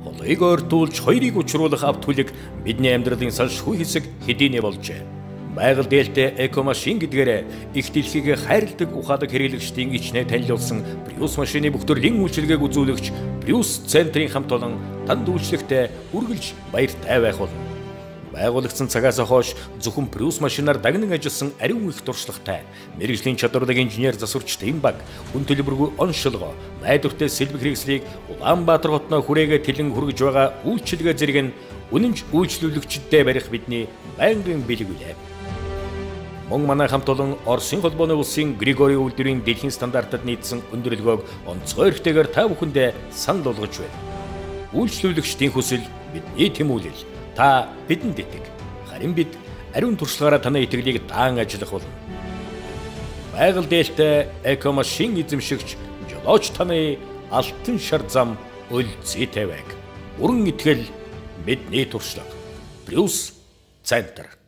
Холыг ойртуулж хоёрыг учруулах авт хүлэг бидний амьдралын салшгүй хэсэг хэдийнэ болжээ. Байгаль дээлтэй экомашин гэдгээр их дэлхийг хайрладаг ухаадаг хэрэглэгчдийн ичнээ танилцуулсан Prius машины бүх төрлийн үйлчилгээг үзүүлэгч Prius центрийн хамт олон танд үйлчлэгтээ үргэлж баяртай байх болно. Байгуулагдсан цагаас хойш зөвхөн Prius машинаар дагнан ажилласан ариун их туршлагатай мэргэжлийн чадвартай инженер засварчтай баг хүн төлбөргүй оншилгоо найдвартай сэлбэг хэрэгслийг Улаанбаатар хотноо хүрээгээ тэлэн хүргэж байгаа үйлчилгээ зэрэг нь үнэнч үйлчлүүлэгчдэд барих бидний байнгын бэлэг үлээ. Мөн манай хамт олон Оросын холбооны улсын Григори үйлдвэрийн дэлхийн стандартад нийцсэн өндөрлөгөөг онцгой эрхтэйгээр та бүхэндээ санал болгож байна. Үйлчлүүлэгчдийн хүсэл бидний тэмүүлэл. Та бидэнд итэг. Харин бид ариун туршлагаараа танай итгэлийг даан ажиллах болно. Байгаль дээлтэй экомашин эзэмшигч жолооч таны алтан шар зам өлзий тавиаг. Бүрэн итгэл бидний туршлага. Prius центр.